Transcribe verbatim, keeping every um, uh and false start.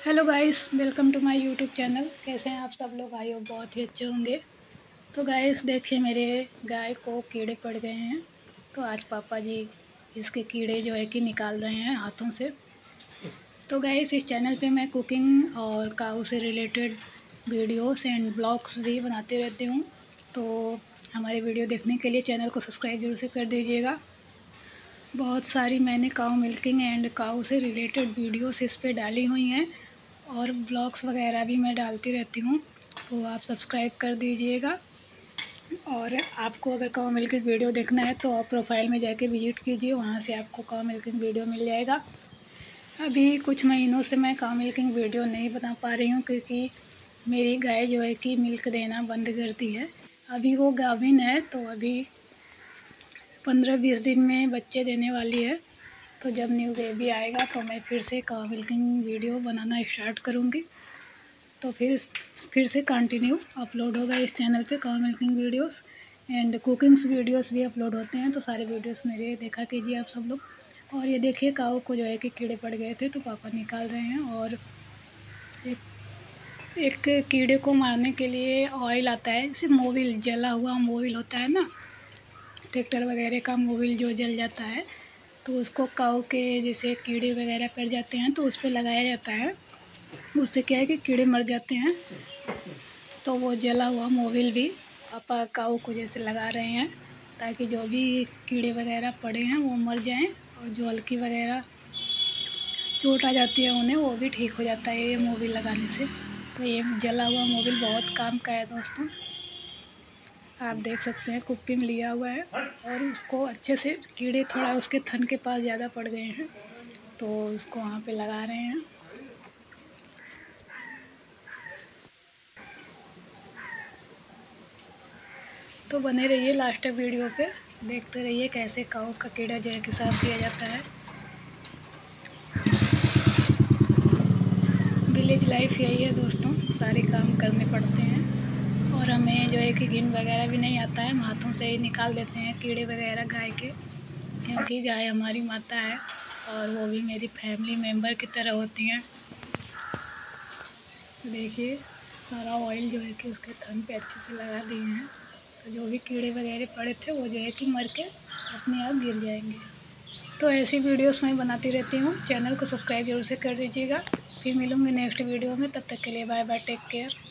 Hello guys, welcome to my YouTube channel. कैसे हैं आप सब लोग? आई होप बहुत ही अच्छे होंगे। तो गाइस देखिए, मेरे गाय को कीड़े पड़ गए हैं, तो आज पापा जी इसके कीड़े जो है कि निकाल रहे हैं हाथों से। तो गाइस इस चैनल पे मैं कुकिंग और काऊ से रिलेटेड वीडियोस एंड ब्लॉग्स भी बनाते रहती हूँ। तो हमारे वीडियो देखने के लिए चैनल को सब्सक्राइब जरूर से कर दीजिएगा। बहुत सारी मैंने काऊ मिल्किंग एंड काऊ से रिलेटेड वीडियोस इस पे डाली हुई हैं और ब्लॉग्स वगैरह भी मैं डालती रहती हूँ, तो आप सब्सक्राइब कर दीजिएगा। और आपको अगर काऊ मिल्किंग वीडियो देखना है तो आप प्रोफाइल में जाके विजिट कीजिए, वहाँ से आपको काऊ मिल्किंग वीडियो मिल जाएगा। अभी कुछ महीनों से मैं काऊ मिल्किंग वीडियो नहीं बना पा रही हूँ, क्योंकि मेरी गाय जो है कि मिल्क देना बंद कर दी है। अभी वो गाभिन है, तो अभी पंद्रह बीस दिन में बच्चे देने वाली है। तो जब न्यू बेबी आएगा तो मैं फिर से काऊ मिल्किंग वीडियो बनाना स्टार्ट करूँगी। तो फिर फिर से कंटिन्यू अपलोड होगा इस चैनल पे cow milking videos and cookings videos भी अपलोड होते हैं। तो सारे वीडियोस मेरे देखा कीजिए आप सब लोग। और ये देखिए, काऊ को जो है कि कीड़े पड़ गए थे, तो पापा निकाल रहे हैं। और एक एक कीड़े को मारने के लिए ऑयल आता है, जैसे मोबिल, जला हुआ मोबिल होता है ना, ट्रैक्टर वगैरह का मोबिल जो जल जाता है, तो उसको काऊ के जैसे कीड़े वगैरह पड़ जाते हैं तो उस पर लगाया जाता है। उससे क्या है कि कीड़े मर जाते हैं। तो वो जला हुआ मोबिल भी पापा काऊ को जैसे लगा रहे हैं, ताकि जो भी कीड़े वगैरह पड़े हैं वो मर जाएं, और जो हल्की वगैरह चोट आ जाती है उन्हें, वो भी ठीक हो जाता है ये मोबिल लगाने से। तो ये जला हुआ मोबिल बहुत काम का है दोस्तों। आप देख सकते हैं कुप्पी में लिया हुआ है, और उसको अच्छे से, कीड़े थोड़ा उसके थन के पास ज़्यादा पड़ गए हैं, तो उसको वहाँ पे लगा रहे हैं। तो बने रहिए लास्ट तक वीडियो पे, देखते रहिए कैसे काऊ का कीड़ा जो है कि साफ किया जाता है। विलेज लाइफ यही है दोस्तों, सारे काम करने पड़ते हैं। और हमें जो है कि गिन वगैरह भी नहीं आता है, हम हाथों से ही निकाल देते हैं कीड़े वगैरह गाय के, क्योंकि गाय हमारी माता है और वो भी मेरी फैमिली मेम्बर की तरह होती हैं। देखिए सारा ऑयल जो है कि उसके थन पे अच्छे से लगा दिए हैं, तो जो भी कीड़े वगैरह पड़े थे वो जो है कि मर के अपने आप गिर जाएंगे। तो ऐसी वीडियोस मैं बनाती रहती हूँ, चैनल को सब्सक्राइब जरूर से कर दीजिएगा। फिर मिलूँगी नेक्स्ट वीडियो में, तब तक के लिए बाय बाय, टेक केयर।